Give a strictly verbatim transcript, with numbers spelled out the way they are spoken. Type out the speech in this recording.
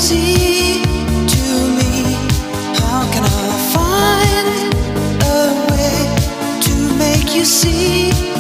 easy to me. How can I find a way to make you see?